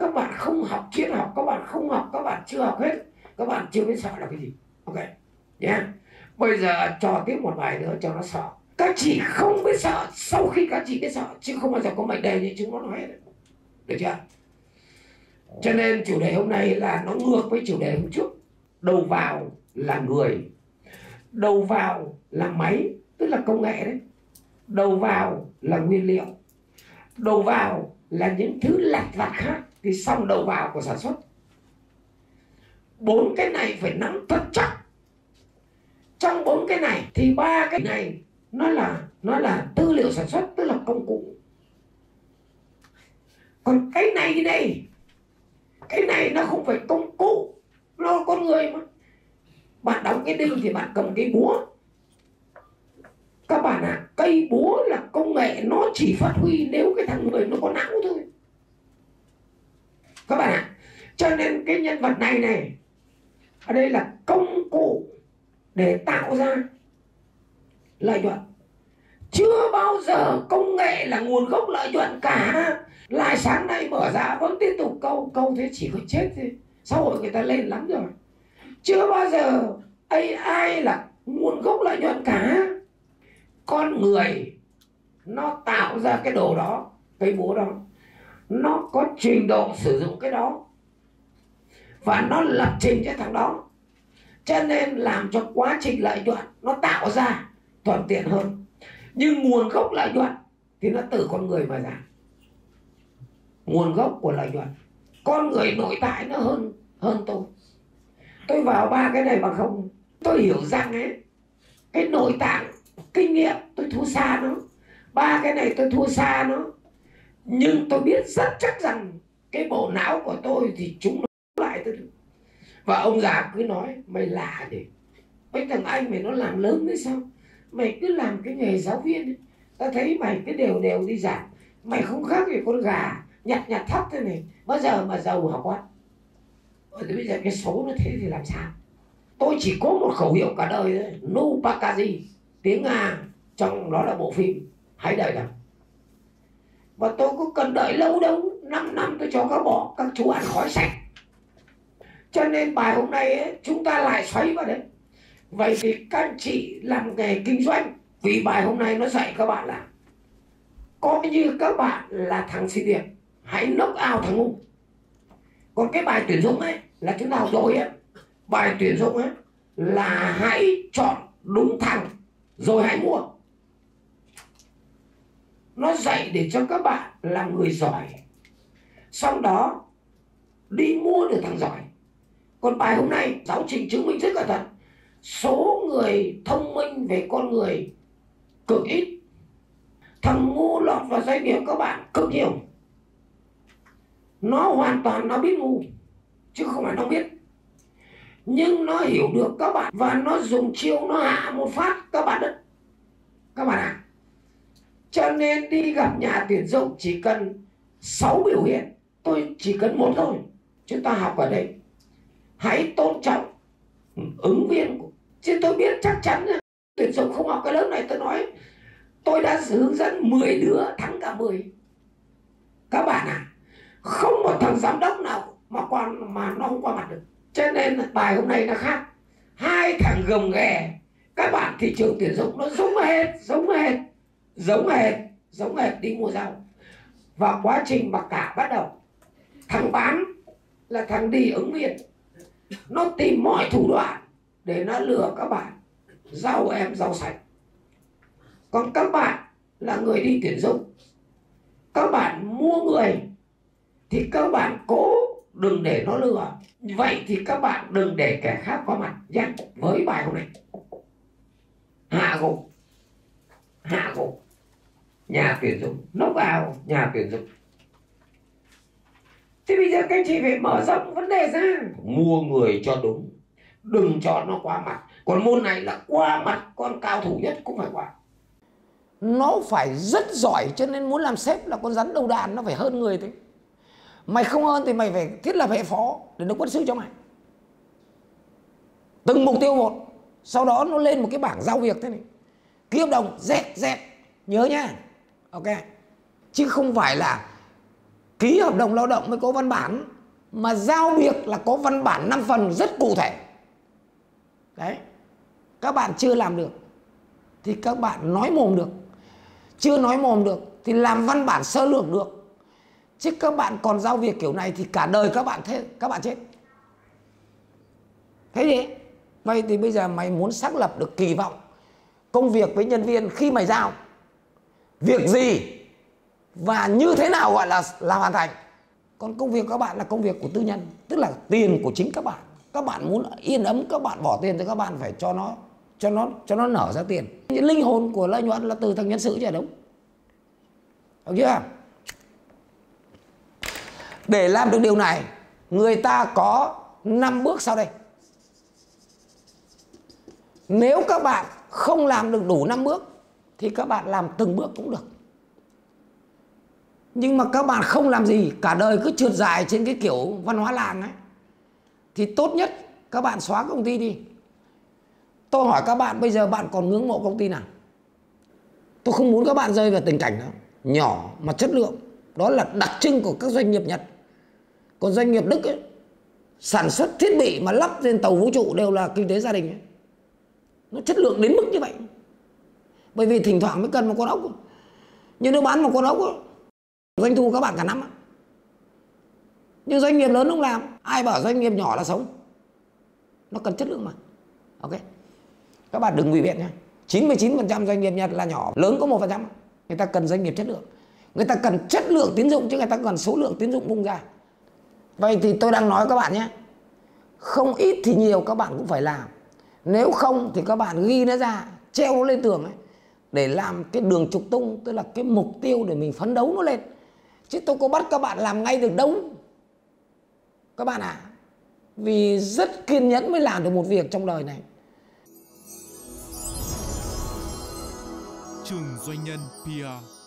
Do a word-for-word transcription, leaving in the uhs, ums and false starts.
các bạn không học triết học, các bạn không học, các bạn chưa học hết, các bạn chưa biết sợ là cái gì. Ok nhé. Yeah. Bây giờ cho tiếp một bài nữa cho nó sợ. Các chị không biết sợ sau khi các chị biết sợ, chứ không bao giờ có mệnh đề như chúng nó nói hết. Được chưa? Cho nên chủ đề hôm nay là nó ngược với chủ đề hôm trước. Đầu vào là người, đầu vào là máy, tức là công nghệ đấy. Đầu vào là nguyên liệu, đầu vào là những thứ lặt vặt khác, thì xong đầu vào của sản xuất. Bốn cái này phải nắm thật chắc. Trong bốn cái này thì ba cái này nó là nó là tư liệu sản xuất, tức là công cụ. Còn cái này đây, cái này nó không phải công cụ, nó là con người mà. Bạn đóng cái đinh thì bạn cầm cái búa. Các bạn ạ, à, cây búa là công nghệ, nó chỉ phát huy nếu cái thằng người nó có não thôi. Các bạn ạ, à, cho nên cái nhân vật này này, ở đây là công cụ để tạo ra lợi nhuận. Chưa bao giờ công nghệ là nguồn gốc lợi nhuận cả. Lại sáng nay mở ra vẫn tiếp tục câu câu thế chỉ có chết thôi. Xã hội người ta lên lắm rồi. Chưa bao giờ a i là nguồn gốc lợi nhuận cả. Con người nó tạo ra cái đồ đó, cây búa đó, nó có trình độ sử dụng cái đó và nó lập trình cho thằng đó, cho nên làm cho quá trình lợi nhuận nó tạo ra thuận tiện hơn. Nhưng nguồn gốc lợi nhuận thì nó từ con người mà ra. Nguồn gốc của lợi nhuận, con người nội tại nó hơn hơn tôi. Tôi vào ba cái này bằng không, tôi hiểu rằng ấy, cái nội tạng kinh nghiệm tôi thua xa nó, ba cái này tôi thua xa nó. Nhưng tôi biết rất chắc rằng cái bộ não của tôi thì chúng nó lại tôi được. Và ông già cứ nói mày lạ gì, mấy thằng anh mày nó làm lớn đấy sao, mày cứ làm cái nghề giáo viên ấy. Ta thấy mày cứ đều đều đi giảng, mày không khác gì con gà nhặt nhặt thóc thế này, bao giờ mà giàu hả con. Bây giờ cái số nó thế thì làm sao. Tôi chỉ có một khẩu hiệu cả đời thôi, Nu Pakaji, tiếng Nga, trong đó là bộ phim Hãy Đợi Đằng. Và tôi có cần đợi lâu đâu, năm năm tôi cho các bỏ, các chú ăn khói sạch. Cho nên bài hôm nay ấy, chúng ta lại xoáy vào đấy. Vậy thì các anh chị làm nghề kinh doanh, vì bài hôm nay nó dạy các bạn là coi như các bạn là thằng xì điệp, hãy knock out thằng ngu. Còn cái bài tuyển dụng ấy là chúng ta học rồi ấy, bài tuyển dụng ấy là hãy chọn đúng thằng rồi hãy mua. Nó dạy để cho các bạn làm người giỏi, sau đó đi mua được thằng giỏi. Còn bài hôm nay giáo trình chứng minh rất là thật, số người thông minh về con người cực ít, thằng ngu lọt vào doanh nghiệp các bạn cực nhiều. Nó hoàn toàn nó biết ngu chứ không phải nó biết, nhưng nó hiểu được các bạn và nó dùng chiêu nó hạ một phát các bạn đất. Các bạn ạ, à, cho nên đi gặp nhà tuyển dụng chỉ cần sáu biểu hiện, tôi chỉ cần một thôi. Chúng ta học ở đây hãy tôn trọng ứng viên. Chứ tôi biết chắc chắn tuyển dụng không học cái lớp này, tôi nói tôi đã hướng dẫn mười đứa thắng cả mười. Các bạn à, không một thằng giám đốc nào mà qua mà nó không qua mặt được. Cho nên bài hôm nay nó khác. Hai thằng gồng ghè, các bạn thị trường tuyển dụng nó giống hệt, giống hệt, giống hệt, giống hệt đi mua rau. Và quá trình mặc cả bắt đầu, thằng bán là thằng đi ứng viên, nó tìm mọi thủ đoạn để nó lừa các bạn rau em rau sạch. Còn các bạn là người đi tuyển dụng, các bạn mua người thì các bạn cố đừng để nó lừa. Vậy thì các bạn đừng để kẻ khác có mặt nhé. Với bài hôm nay hạ gục, hạ gục nhà tuyển dụng, nốc vào nhà tuyển dụng. Thế bây giờ các anh chị phải mở rộng vấn đề ra, mua người cho đúng, đừng cho nó qua mặt. Còn môn này là qua mặt, con cao thủ nhất cũng phải qua. Nó phải rất giỏi, cho nên muốn làm sếp là con rắn đầu đàn, nó phải hơn người thế. Mày không hơn thì mày phải thiết lập hệ phó để nó quân sư cho mày. Từng mục tiêu một, sau đó nó lên một cái bảng giao việc thế này, ký hợp đồng dẹt dẹt, nhớ nhá. Ok. Chứ không phải là Ký hợp đồng lao động mới có văn bản, mà giao việc là có văn bản năm phần rất cụ thể. Đấy, các bạn chưa làm được thì các bạn nói mồm được, chưa nói mồm được thì làm văn bản sơ lược được. Chứ các bạn còn giao việc kiểu này thì cả đời các bạn thế, các bạn chết. Thế gì? Vậy thì bây giờ mày muốn xác lập được kỳ vọng công việc với nhân viên khi mày giao việc gì và như thế nào gọi là là hoàn thành. Còn công việc các bạn là công việc của tư nhân, tức là tiền của chính các bạn. Các bạn muốn yên ấm, các bạn bỏ tiền thì các bạn phải cho nó cho nó cho nó nở ra tiền. Những linh hồn của lợi nhuận là từ thằng nhân sự chứ đúng. Được chưa? Để làm được điều này, người ta có năm bước sau đây. Nếu các bạn không làm được đủ năm bước thì các bạn làm từng bước cũng được. Nhưng mà các bạn không làm gì, cả đời cứ trượt dài trên cái kiểu văn hóa làng ấy, thì tốt nhất các bạn xóa công ty đi. Tôi hỏi các bạn bây giờ bạn còn ngưỡng mộ công ty nào? Tôi không muốn các bạn rơi vào tình cảnh đó. Nhỏ mà chất lượng, đó là đặc trưng của các doanh nghiệp Nhật. Còn doanh nghiệp Đức ấy, sản xuất thiết bị mà lắp trên tàu vũ trụ đều là kinh tế gia đình ấy. Nó chất lượng đến mức như vậy. Bởi vì thỉnh thoảng mới cần một con ốc. Nhưng nếu bán một con ốc ấy, doanh thu các bạn cả năm. Nhưng doanh nghiệp lớn không làm. Ai bảo doanh nghiệp nhỏ là sống? Nó cần chất lượng mà. Ok. Các bạn đừng ngụy biện nha. chín mươi chín phần trăm doanh nghiệp Nhật là nhỏ, lớn có một phần trăm. Người ta cần doanh nghiệp chất lượng. Người ta cần chất lượng tín dụng chứ người ta cần số lượng tín dụng bung ra. Vậy thì tôi đang nói các bạn nhé. Không ít thì nhiều các bạn cũng phải làm. Nếu không thì các bạn ghi nó ra, treo nó lên tường ấy, để làm cái đường trục tung, tức là cái mục tiêu để mình phấn đấu nó lên. Chứ tôi có bắt các bạn làm ngay được đâu. Các bạn ạ, à, vì rất kiên nhẫn mới làm được một việc trong đời này. Trường Doanh nhân pê e rờ